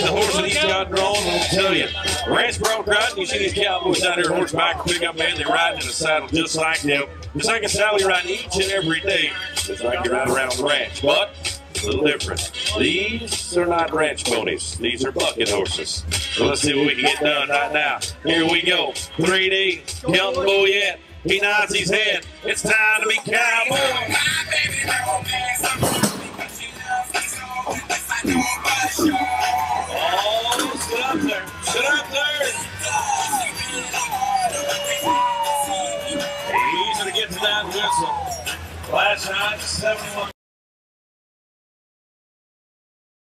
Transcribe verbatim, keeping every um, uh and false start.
the horse that he's got drawn, I'll tell you. Ranch Bronc riding, you see these cowboys out here horseback, quick up, man, they riding in a saddle just like them. Just like a saddle you ride each and every day, just like you ride around the ranch. But a little different. These are not ranch ponies. These are bucket horses. So let's see what we can get done right now. Here we go. three D, Kelton Boyett. He nods his head. It's time to be cowboy. Oh, sit up there. Sit up there. Easy to get to that whistle. Last night, seven one.